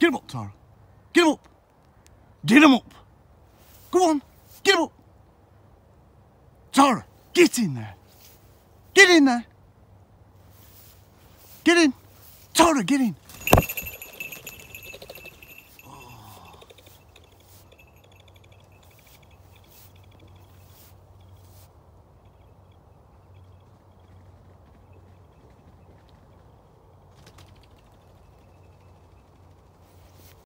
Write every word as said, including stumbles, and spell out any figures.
Get him up, Tara. Get him up. Get him up. Go on. Get him up. Tara, get in there. Get in there. Get in. Tara, get in.